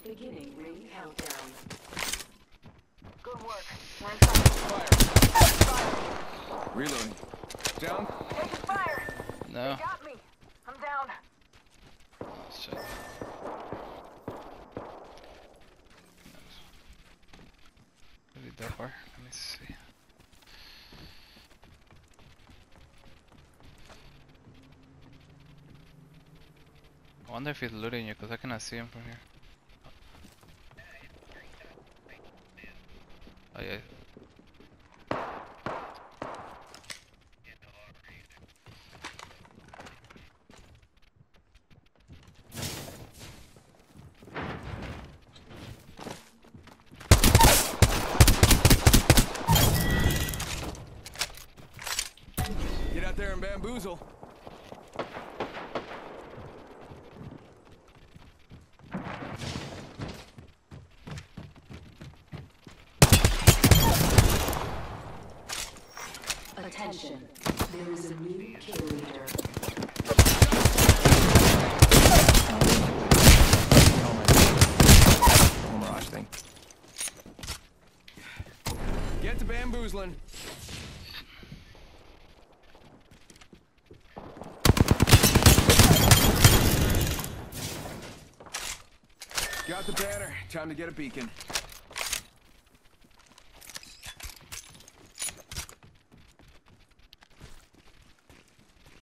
Beginning ring countdown. Good work. Fire. Reloading. Down. Taking fire. No. They got me. I'm down. Shit. Maybe that far. Let me see. I wonder if he's looting you, because I cannot see him from here. Oh yeah. Get out there and bamboozle. Attention. There is a new kill leader. Mirage thing. Get to bamboozling. Got the banner. Time to get a beacon.